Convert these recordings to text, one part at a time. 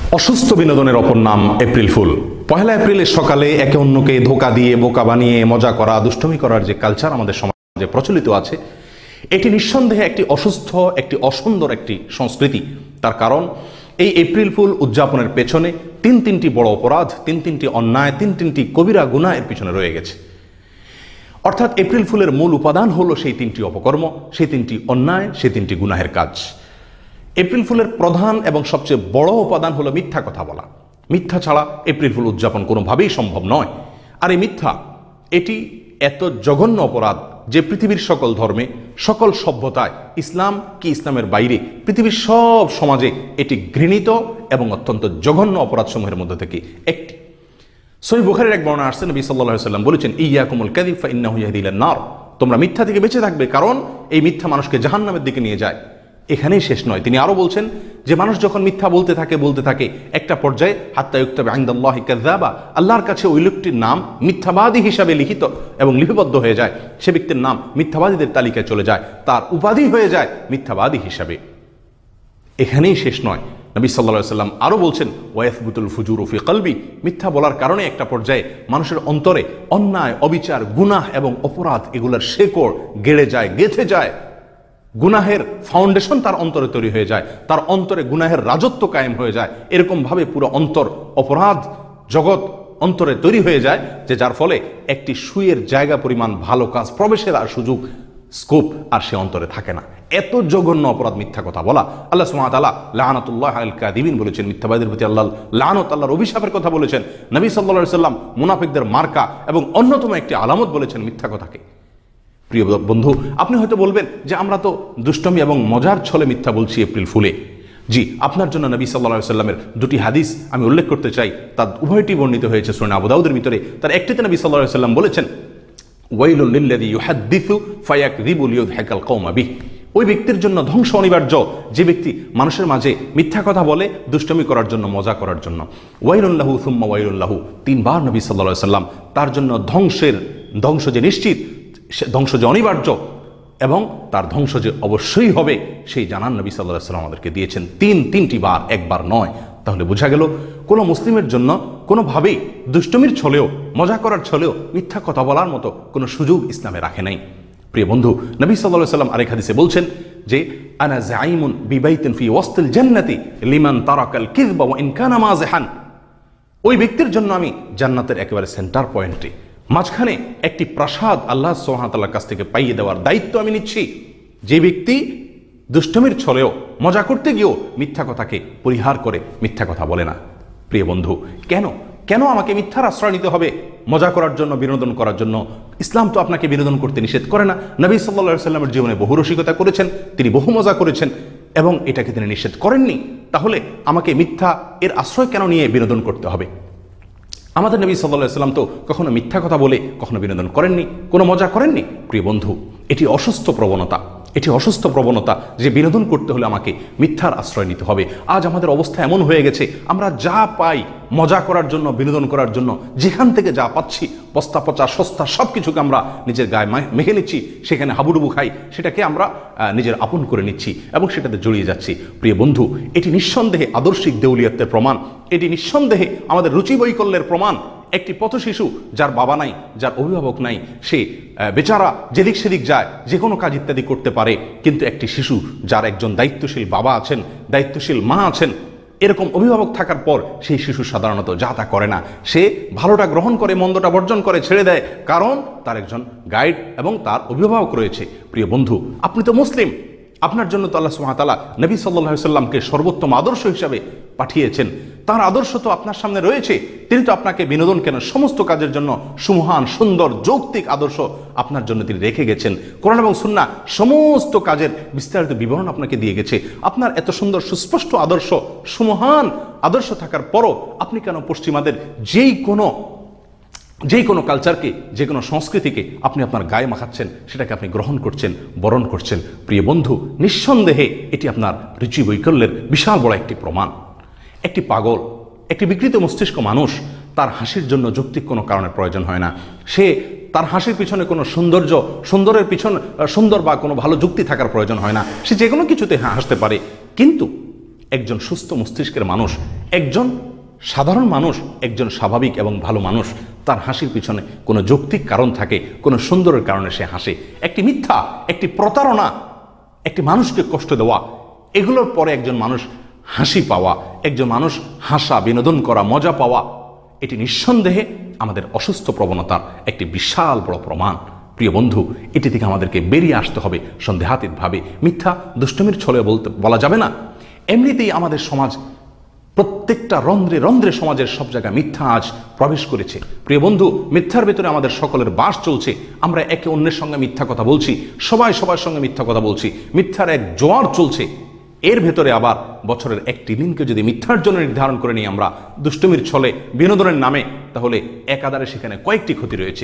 অসুস্থ বিনোদনের অপর নাম এপ্রিল ফুল। পহেলা এপ্রিলের সকালে একে অন্যকে ধোঁকা দিয়ে বোকা বানিয়ে মজা করা, দুষ্টমি করার যে কালচার আমাদের সমাজে প্রচলিত আছে, এটি নিঃসন্দেহে একটি অসুস্থ, একটি অসুন্দর একটি সংস্কৃতি। তার কারণ এই এপ্রিল ফুল উদযাপনের পেছনে তিনটি বড় অপরাধ, তিনটি অন্যায়, তিনটি কবিরা গুনাহ এর পিছনে রয়ে গেছে। অর্থাৎ এপ্রিল ফুলের মূল উপাদান হলো সেই তিনটি অপকর্ম, সেই তিনটি অন্যায়, সেই তিনটি গুনাহের কাজ। এপ্রিল ফুলের প্রধান এবং সবচেয়ে বড় উপাদান হলো মিথ্যা কথা বলা। মিথ্যা ছাড়া এপ্রিল ফুল উদযাপন কোনোভাবেই সম্ভব নয়। আর এই মিথ্যা, এটি এত জঘন্য অপরাধ যে পৃথিবীর সকল ধর্মে, সকল সভ্যতায়, ইসলাম কি ইসলামের বাইরে, পৃথিবীর সব সমাজে এটি ঘৃণিত এবং অত্যন্ত জঘন্য অপরাধসমূহের মধ্যে থেকে একটি। সহিহ বুখারীর এক বর্ণনা আসছে, নবী সাল্লাল্লাহু আলাইহি ওয়াসাল্লাম বলেছেন, ইয়্যাকুমুল কাযিব ফাইন্নাহু ইয়াহদি ইলান নার। তোমরা মিথ্যা থেকে বেঁচে থাকবে, কারণ এই মিথ্যা মানুষকে জাহান্নামের দিকে নিয়ে যায়। এখানেই শেষ নয়, তিনি আরো বলছেন যে মানুষ যখন মিথ্যা বলতে থাকে একটা পর্যায়ে হাত্তা ইউকতাবা ইনদাল্লাহি কাযযাবা, আল্লাহর কাছে ওই লোকটির নাম মিথ্যাবাদী হিসাবে লিখিত এবং লিপিবদ্ধ হয়ে যায়। সে ব্যক্তির নাম মিথ্যাবাদীদের তালিকায় চলে যায়, তার উপাধি হয়ে যায় মিথ্যাবাদী হিসাবে। এখানেই শেষ নয়, নবী সাল্লাল্লাহু আলাইহি ওয়াসাল্লাম আরো বলছেন, ওয়ায়াসবুতুল ফুজুরু ফি কলবি, মিথ্যা বলার কারণে একটা পর্যায়ে মানুষের অন্তরে অন্যায়, অবিচার, গুনাহ এবং অপরাধ এগুলোর শেকড় গেড়ে যায়, গেঁথে যায়। গুনাহের ফাউন্ডেশন তার অন্তরে তৈরি হয়ে যায়, তার অন্তরে গুনাহের রাজত্ব কায়েম হয়ে যায়। এরকম ভাবে পুরো অন্তর অপরাধ জগৎ অন্তরে তৈরি হয়ে যায়, যে যার ফলে একটি সুইয়ের জায়গা পরিমাণ ভালো কাজ প্রবেশের আর সুযোগ, স্কোপ আর সে অন্তরে থাকে না। এত জঘন্য অপরাধ মিথ্যা কথা বলা। আল্লাহ সুবহানাহু ওয়া তাআলা লানাতুল্লাহ আলাল কাযিবিন বলেছেন, মিথ্যাবাদীদের প্রতি আল্লাহ লানত, আল্লাহর অভিশাপের কথা বলেছেন। নবী সাল্লাল্লাহু আলাইহি ওয়াসাল্লাম মুনাফিকদের মার্কা এবং অন্যতম একটি আলামত বলেছেন মিথ্যা কথাকে। প্রিয় বন্ধু, আপনি হয়তো বলবেন যে আমরা তো দুষ্টমি এবং মজার ছলে মিথ্যা বলছি এপ্রিল ফুলে। জি, আপনার জন্য নবী সাল্লাল্লাহু আলাইহি ওয়াসাল্লামের দুটি হাদিস আমি উল্লেখ করতে চাই। তার উভয়টি বর্ণিত হয়েছে সুনান আবু দাউদের ভিতরে। তার একটিতে নবী সাল্লাল্লাহু আলাইহি ওয়াসাল্লাম বলেছেন, ওয়াইলুল লিল্লাযী ইউহাদ্দিসু ফায়াকযিবু লিইউযহিকাল কওমা বিহি। ওই ব্যক্তির জন্য ধ্বংস অনিবার্য যে ব্যক্তি মানুষের মাঝে মিথ্যা কথা বলে দুষ্টমি করার জন্য, মজা করার জন্য। ওয়াইলুল লাহু সুম্মা ওয়াইলুল লাহু, তিনবার নবী সাল্লাল্লাহু আলাইহি ওয়াসাল্লাম তার জন্য ধ্বংস যে নিশ্চিত, ধ্বংস যে অনিবার্য এবং তার ধ্বংস যে অবশ্যই হবে, সেই জানান নবী সাল্লাল্লাহু আলাইহি ওয়াসাল্লাম আমাদেরকে দিয়েছেন তিনটি বার, একবার নয়। তাহলে বোঝা গেল কোনো মুসলিমের জন্য কোনোভাবেই দুষ্টমির ছলেও, মজা করার ছলেও মিথ্যা কথা বলার মতো কোনো সুযোগ ইসলামে রাখে নাই। প্রিয় বন্ধু, নবী সাল্লাল্লাহু আলাইহি ওয়াসাল্লাম আরেক হাদিসে বলছেন যে, আনা যাইমুন বিবাইতিন ফি ওয়াসতিল জান্নাতি লিমান তারাকাল কিযবা ওয়া ইন কানা মাযিহান। ওই ব্যক্তির জন্য আমি জান্নাতের একেবারে সেন্টার পয়েন্টে, মাঝখানে একটি প্রাসাদ আল্লাহ সুবহানাহু ওয়া তাআলার কাছ থেকে পাইয়ে দেওয়ার দায়িত্ব আমি নিচ্ছি, যে ব্যক্তি দুষ্টমির ছলেও, মজা করতে গিয়েও মিথ্যা কথাকে পরিহার করে মিথ্যা কথা বলে না। প্রিয় বন্ধু, কেন আমাকে মিথ্যার আশ্রয় নিতে হবে মজা করার জন্য, বিনোদন করার জন্য? ইসলাম তো আপনাকে বিনোদন করতে নিষেধ করে না। নবী সাল্লাল্লাহু আলাইহি ওয়াসাল্লামের জীবনে বহু রসিকতা করেছেন, তিনি বহু মজা করেছেন এবং এটাকে তিনি নিষেধ করেননি। তাহলে আমাকে মিথ্যা এর আশ্রয় কেন নিয়ে বিনোদন করতে হবে? আমাদের নবী সাল্লাল্লাহু আলাইহি ওয়াসাল্লাম তো কখনো মিথ্যা কথা বলে কখনো বিনোদন করেননি, কোনো মজা করেননি। প্রিয় বন্ধু, এটি অসুস্থ প্রবণতা যে বিনোদন করতে হলে আমাকে মিথ্যার আশ্রয় নিতে হবে। আজ আমাদের অবস্থা এমন হয়ে গেছে, আমরা যা পাই মজা করার জন্য, বিনোদন করার জন্য, যেখান থেকে যা পাচ্ছি বস্তা পচা সস্তা সব কিছুকে আমরা নিজের গায়ে মেখে নিচ্ছি, সেখানে হাবুডুবু খাই, সেটাকে আমরা নিজের আপন করে নিচ্ছি এবং সেটাতে জড়িয়ে যাচ্ছি। প্রিয় বন্ধু, এটি নিঃসন্দেহে আদর্শিক দেউলিয়াত্বের প্রমাণ, এটি নিঃসন্দেহে আমাদের রুচি বৈকল্যের প্রমাণ। একটি পথ শিশু যার বাবা নাই, যার অভিভাবক নাই, সে বেচারা যেদিক সেদিক যায়, যে কোনো কাজ ইত্যাদি করতে পারে। কিন্তু একটি শিশু যার একজন দায়িত্বশীল বাবা আছেন, দায়িত্বশীল মা আছেন, এরকম অভিভাবক থাকার পর সেই শিশু সাধারণত যা তা করে না, সে ভালোটা গ্রহণ করে, মন্দটা বর্জন করে, ছেড়ে দেয়, কারণ তার একজন গাইড এবং তার অভিভাবক রয়েছে। প্রিয় বন্ধু, আপনি তো মুসলিম, আপনার জন্য তো আল্লাহ সুবহানাহু ওয়া তাআলা নবী সাল্লাল্লাহু আলাইহি ওয়াসাল্লামকে সর্বোত্তম আদর্শ হিসাবে পাঠিয়েছেন। তার আদর্শ তো আপনার সামনে রয়েছে, তিনি তো আপনাকে বিনোদন কেন, সমস্ত কাজের জন্য সুমহান, সুন্দর, যৌক্তিক আদর্শ আপনার জন্য তিনি রেখে গেছেন। কোরআন এবং সুন্নাহ সমস্ত কাজের বিস্তারিত বিবরণ আপনাকে দিয়ে গেছে। আপনার এত সুন্দর সুস্পষ্ট আদর্শ, সুমহান আদর্শ থাকার পরও আপনি কেন পশ্চিমাদের যেই কোনো কালচারকে, যে কোনো সংস্কৃতিকে আপনি আপনার গায়ে মাখাচ্ছেন, সেটাকে আপনি গ্রহণ করছেন, বরণ করছেন? প্রিয় বন্ধু, নিঃসন্দেহে এটি আপনার রুচি বৈকল্যের বিশাল বড় একটি প্রমাণ। একটি পাগল, একটি বিকৃত মস্তিষ্ক মানুষ, তার হাসির জন্য যৌক্তিক কোনো কারণের প্রয়োজন হয় না। তার হাসির পিছনে কোনো সুন্দরের পিছনে সুন্দর বা কোনো ভালো যুক্তি থাকার প্রয়োজন হয় না। সে যে কোনো কিছুতে হাসতে পারে। কিন্তু একজন সুস্থ মস্তিষ্কের মানুষ একজন সাধারণ মানুষ, একজন স্বাভাবিক এবং ভালো মানুষ, তার হাসির পিছনে কোনো যৌক্তিক কারণ থাকে, কোনো সুন্দরের কারণে সে হাসে। একটি মিথ্যা, একটি প্রতারণা, একটি মানুষকে কষ্ট দেওয়া, এগুলোর পরে একজন মানুষ হাসি পাওয়া, একজন মানুষ হাসা, বিনোদন করা, মজা পাওয়া, এটি নিঃসন্দেহে আমাদের অসুস্থ প্রবণতার একটি বিশাল বড় প্রমাণ। প্রিয় বন্ধু, এটি থেকে আমাদেরকে বেরিয়ে আসতে হবে সন্দেহাতীতভাবে। মিথ্যা দুষ্টমির ছলে বলা যাবে না। এমনিতেই আমাদের সমাজ, প্রত্যেকটা রন্ধ্রে রন্ধ্রে সমাজের সব জায়গায় মিথ্যা আজ প্রবেশ করেছে। প্রিয় বন্ধু, মিথ্যার ভেতরে আমাদের সকলের বাস চলছে। আমরা একে অন্যের সঙ্গে মিথ্যা কথা বলছি, সবাই সবার সঙ্গে মিথ্যা কথা বলছি, মিথ্যার এক জোয়ার চলছে। এর ভেতরে আবার বছরের একটি দিনকে যদি মিথ্যার জন্য নির্ধারণ করে নিই আমরা দুষ্টমির ছলে, বিনোদনের নামে, তাহলে একাধারে সেখানে কয়েকটি ক্ষতি রয়েছে।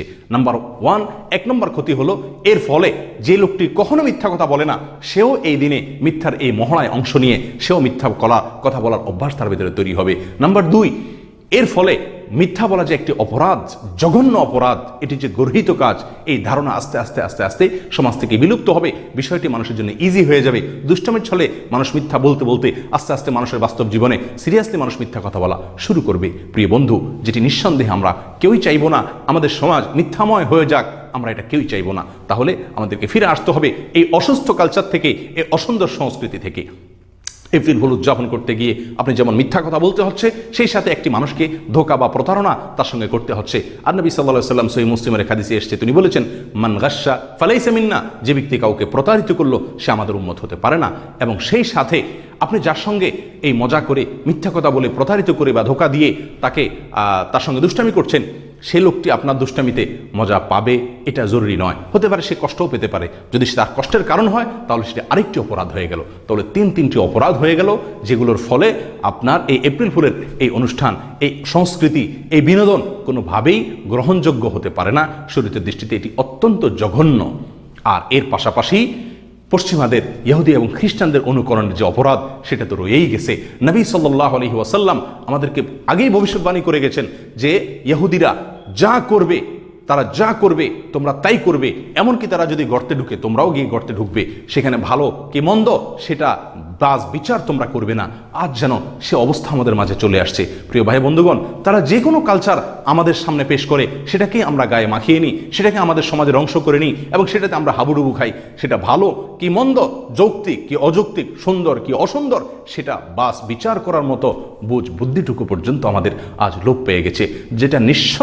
এক নম্বর ক্ষতি হলো, এর ফলে যে লোকটি কখনো মিথ্যা কথা বলে না, সেও এই দিনে মিথ্যার এই মহড়ায় অংশ নিয়ে সেও মিথ্যা কথা বলার অভ্যাস তার ভেতরে তৈরি হবে। নাম্বার 2, এর ফলে মিথ্যা বলা যে একটি অপরাধ, জঘন্য অপরাধ, এটি যে গর্হিত কাজ, এই ধারণা আস্তে আস্তে আস্তে আস্তে সমাজ থেকে বিলুপ্ত হবে। বিষয়টি মানুষের জন্য ইজি হয়ে যাবে। দুষ্টমির ছলে মানুষ মিথ্যা বলতে বলতে আস্তে আস্তে মানুষের বাস্তব জীবনে সিরিয়াসলি মানুষ মিথ্যা কথা বলা শুরু করবে। প্রিয় বন্ধু, যেটি নিঃসন্দেহে আমরা কেউই চাইবো না আমাদের সমাজ মিথ্যাময় হয়ে যাক, আমরা এটা কেউই চাইবো না। তাহলে আমাদেরকে ফিরে আসতে হবে এই অসুস্থ কালচার থেকে, এই অসুন্দর সংস্কৃতি থেকে। এপ্রিল ফুল উদযাপন করতে গিয়ে আপনি যেমন মিথ্যা কথা বলতে হচ্ছে, সেই সাথে একটি মানুষকে ধোঁকা বা প্রতারণা তার সঙ্গে করতে হচ্ছে। আর নবী সাল্লাল্লাহু আলাইহি ওয়াসাল্লাম সহিহ মুসলিমের হাদিসে এসেছে, তিনি বলেছেন, মান গাশশা ফালাইসা মিন্না, যে ব্যক্তি কাউকে প্রতারিত করলো সে আমাদের উম্মত হতে পারে না। এবং সেই সাথে আপনি যার সঙ্গে এই মজা করে, মিথ্যা কথা বলে, প্রতারিত করে বা ধোঁকা দিয়ে তাকে তার সঙ্গে দুষ্টামি করছেন, সে লোকটি আপনার দুষ্টামিতে মজা পাবে এটা জরুরি নয়। হতে পারে সে কষ্টও পেতে পারে। যদি সে তার কষ্টের কারণ হয়, তাহলে সেটা আরেকটি অপরাধ হয়ে গেল। তাহলে তিনটি অপরাধ হয়ে গেল, যেগুলোর ফলে আপনার এই এপ্রিল ফুলের এই অনুষ্ঠান, এই সংস্কৃতি, এই বিনোদন কোনোভাবেই গ্রহণযোগ্য হতে পারে না। শরীয়তের দৃষ্টিতে এটি অত্যন্ত জঘন্য। আর এর পাশাপাশি পশ্চিমাদের, ইহুদি এবং খ্রিস্টানদের অনুকরণের যে অপরাধ, সেটা তো রয়েই গেছে। নবী সাল্লাল্লাহু আলাইহি ওয়াসাল্লাম আমাদেরকে আগেই ভবিষ্যৎবাণী করে গেছেন যে ইহুদিরা যা করবে, তারা যা করবে তোমরা তাই করবে, এমনকি তারা যদি গর্তে ঢুকে তোমরাও গিয়ে গর্তে ঢুকবে, সেখানে ভালো কি মন্দ সেটা বাস বিচার তোমরা করবে না। আজ যেন সে অবস্থা আমাদের মাঝে চলে আসছে। প্রিয় ভাই বন্ধুগণ, তারা যে কোনো কালচার আমাদের সামনে পেশ করে, সেটাকেই আমরা গায়ে মাখিয়ে নিই, সেটাকে আমাদের সমাজের অংশ করে নিই এবং সেটাতে আমরা হাবুডুবু খাই। সেটা ভালো কি মন্দ, যৌক্তিক কি অযৌক্তিক, সুন্দর কি অসুন্দর, সেটা বাস বিচার করার মতো বুদ্ধিটুকু পর্যন্ত আমাদের আজ লোপ পেয়ে গেছে, যেটা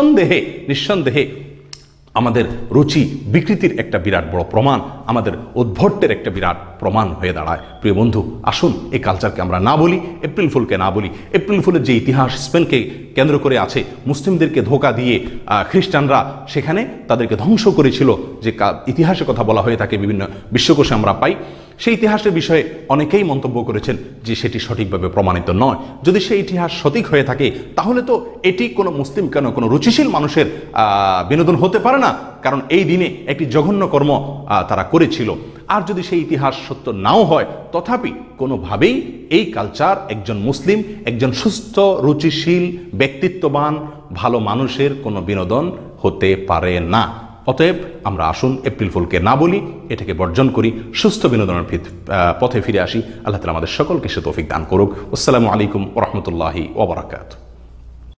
নিঃসন্দেহে আমাদের রুচি বিকৃতির একটা বিরাট বড় প্রমাণ, আমাদের উদ্ভটের একটা বিরাট প্রমাণ হয়ে দাঁড়ায়। প্রিয় বন্ধু, আসুন এই কালচারকে আমরা না বলি, এপ্রিল ফুলকে না বলি। এপ্রিল ফুলের যে ইতিহাস স্পেনকে কেন্দ্র করে আছে, মুসলিমদেরকে ধোঁকা দিয়ে খ্রিস্টানরা সেখানে তাদেরকে ধ্বংস করেছিল, যে ইতিহাসের কথা বলা হয়ে থাকে, বিভিন্ন বিশ্বকোষে আমরা পাই। সেই ইতিহাসের বিষয়ে অনেকেই মন্তব্য করেছেন যে সেটি সঠিকভাবে প্রমাণিত নয়। যদি সেই ইতিহাস সঠিক হয়ে থাকে, তাহলে তো এটি কোনো মুসলিম কেন, কোনো রুচিশীল মানুষের বিনোদন হতে পারে না, কারণ এই দিনে একটি জঘন্য কর্ম তারা করেছিল। আর যদি সেই ইতিহাস সত্য নাও হয়, তথাপি কোনোভাবেই এই কালচার একজন মুসলিম, একজন সুস্থ রুচিশীল ব্যক্তিত্ববান ভালো মানুষের কোনো বিনোদন হতে পারে না। অতএব আমরা আসুন এপ্রিল ফুলকে না বলি, এটাকে বর্জন করি, সুস্থ বিনোদনের পথে ফিরে আসি। আল্লাহ তাআলা আমাদের সকলকে সে তৌফিক দান করুক। আসসালামু আলাইকুম ওয়া রাহমাতুল্লাহি ওয়া বারাকাতুহু।